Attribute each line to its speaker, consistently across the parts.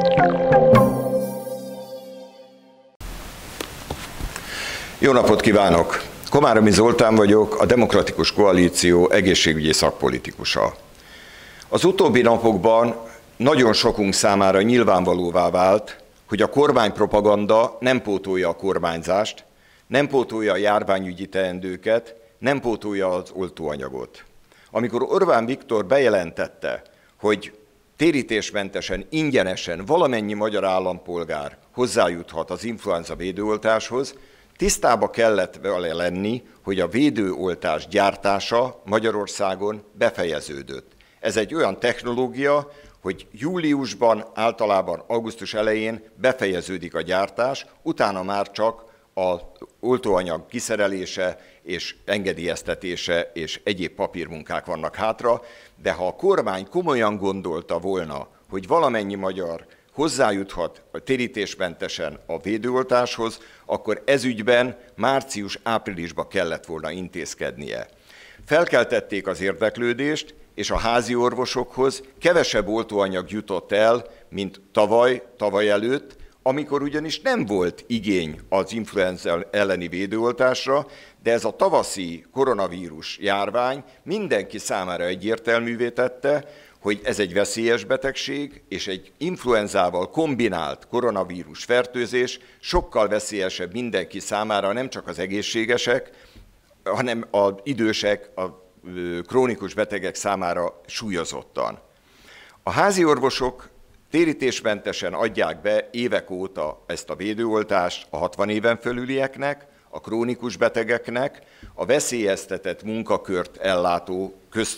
Speaker 1: Jó napot kívánok! Komáromi Zoltán vagyok, a Demokratikus Koalíció egészségügyi szakpolitikusa. Az utóbbi napokban nagyon sokunk számára nyilvánvalóvá vált, hogy a kormánypropaganda nem pótolja a kormányzást, nem pótolja a járványügyi teendőket, nem pótolja az oltóanyagot. Amikor Orbán Viktor bejelentette, hogy térítésmentesen, ingyenesen valamennyi magyar állampolgár hozzájuthat az influenza védőoltáshoz, tisztába kellett vele lenni, hogy a védőoltás gyártása Magyarországon befejeződött. Ez egy olyan technológia, hogy júliusban, általában augusztus elején befejeződik a gyártás, utána már csak az oltóanyag kiszerelése és engedélyeztetése és egyéb papírmunkák vannak hátra, de ha a kormány komolyan gondolta volna, hogy valamennyi magyar hozzájuthat térítésmentesen a védőoltáshoz, akkor ezügyben március-áprilisban kellett volna intézkednie. Felkeltették az érdeklődést, és a házi orvosokhoz kevesebb oltóanyag jutott el, mint tavaly előtt, amikor ugyanis nem volt igény az influenza elleni védőoltásra, de ez a tavaszi koronavírus járvány mindenki számára egyértelművé tette, hogy ez egy veszélyes betegség, és egy influenzával kombinált koronavírus fertőzés sokkal veszélyesebb mindenki számára, nem csak az egészségesek, hanem az idősek, a krónikus betegek számára súlyozottan. A házi orvosok térítésmentesen adják be évek óta ezt a védőoltást a 60 éven fölülieknek, a krónikus betegeknek, a veszélyeztetett munkakört ellátó,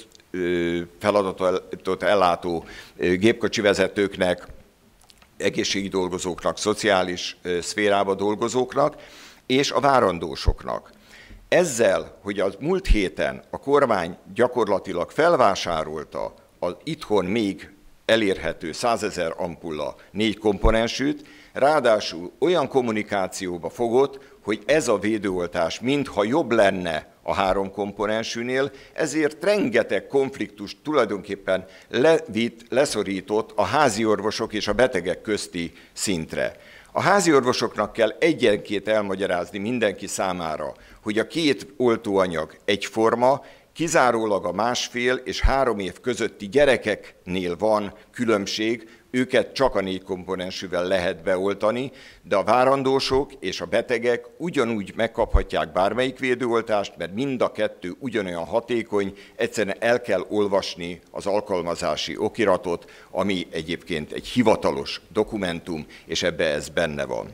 Speaker 1: feladatot ellátó gépkocsi vezetőknek, egészségügyi dolgozóknak, szociális szférába dolgozóknak, és a várandósoknak. Ezzel, hogy az múlt héten a kormány gyakorlatilag felvásárolta az itthon még elérhető 100 000 ampulla 4 komponensűt, ráadásul olyan kommunikációba fogott, hogy ez a védőoltás mintha jobb lenne a 3 komponensűnél, ezért rengeteg konfliktust tulajdonképpen leszorított a háziorvosok és a betegek közti szintre. A háziorvosoknak kell egyenként elmagyarázni mindenki számára, hogy a 2 oltóanyag egyforma, kizárólag a 1,5 és 3 év közötti gyerekeknél van különbség, őket csak a 4 komponensűvel lehet beoltani, de a várandósok és a betegek ugyanúgy megkaphatják bármelyik védőoltást, mert mind a 2 ugyanolyan hatékony, egyszerűen el kell olvasni az alkalmazási okiratot, ami egyébként egy hivatalos dokumentum, és ebbe ez benne van.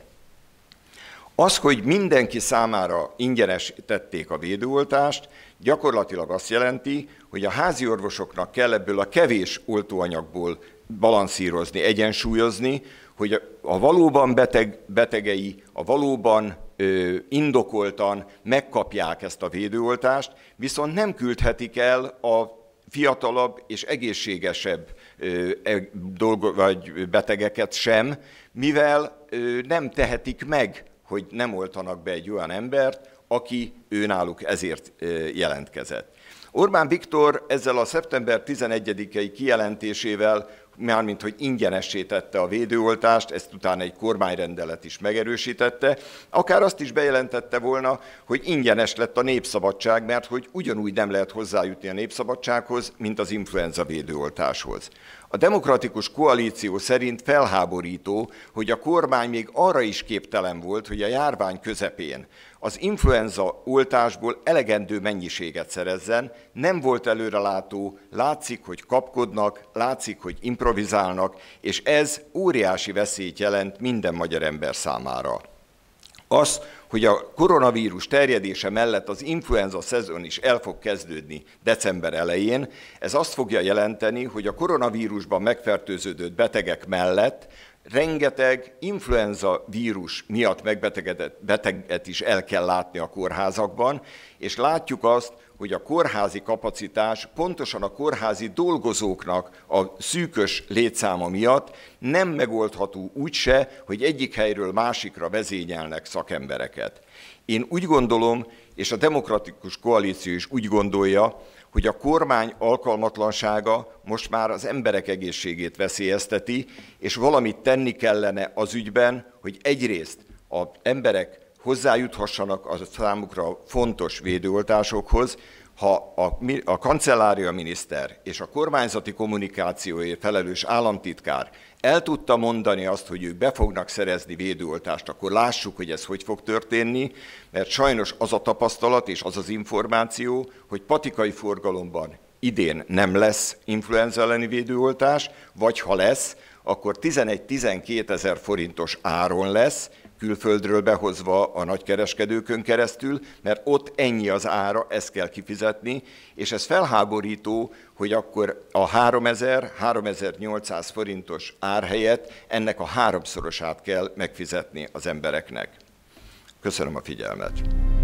Speaker 1: Az, hogy mindenki számára ingyenesítették a védőoltást, gyakorlatilag azt jelenti, hogy a háziorvosoknak kell ebből a kevés oltóanyagból balanszírozni, egyensúlyozni, hogy a valóban betegei, a valóban indokoltan megkapják ezt a védőoltást, viszont nem küldhetik el a fiatalabb és egészségesebb vagy betegeket sem, mivel nem tehetik meg, hogy nem oltanak be egy olyan embert, aki őnáluk ezért jelentkezett. Orbán Viktor ezzel a szeptember 11-i kijelentésével, mármint hogy ingyenessé tette a védőoltást, ezt utána egy kormányrendelet is megerősítette, akár azt is bejelentette volna, hogy ingyenes lett a népszabadság, mert hogy ugyanúgy nem lehet hozzájutni a népszabadsághoz, mint az influenza védőoltáshoz. A Demokratikus Koalíció szerint felháborító, hogy a kormány még arra is képtelen volt, hogy a járvány közepén az influenza oltásból elegendő mennyiséget szerezzen, nem volt előrelátó, látszik, hogy kapkodnak, látszik, hogy improvizálnak, és ez óriási veszélyt jelent minden magyar ember számára. Az, hogy a koronavírus terjedése mellett az influenza szezon is el fog kezdődni december elején, ez azt fogja jelenteni, hogy a koronavírusban megfertőződött betegek mellett rengeteg influenza vírus miatt megbetegedett beteget is el kell látni a kórházakban, és látjuk azt, hogy a kórházi kapacitás pontosan a kórházi dolgozóknak a szűkös létszáma miatt nem megoldható úgyse, hogy egyik helyről másikra vezényelnek szakembereket. Én úgy gondolom, és a Demokratikus Koalíció is úgy gondolja, hogy a kormány alkalmatlansága most már az emberek egészségét veszélyezteti, és valamit tenni kellene az ügyben, hogy egyrészt az emberek hozzájuthassanak a számukra fontos védőoltásokhoz. Ha a kancellária miniszter és a kormányzati kommunikációért felelős államtitkár el tudta mondani azt, hogy ők be fognak szerezni védőoltást, akkor lássuk, hogy ez hogy fog történni, mert sajnos az a tapasztalat és az az információ, hogy patikai forgalomban idén nem lesz influenza elleni védőoltás, vagy ha lesz, akkor 11-12 ezer forintos áron lesz, külföldről behozva a nagykereskedőkön keresztül, mert ott ennyi az ára, ezt kell kifizetni, és ez felháborító, hogy akkor a 3000-3800 forintos ár helyett ennek a háromszorosát kell megfizetni az embereknek. Köszönöm a figyelmet!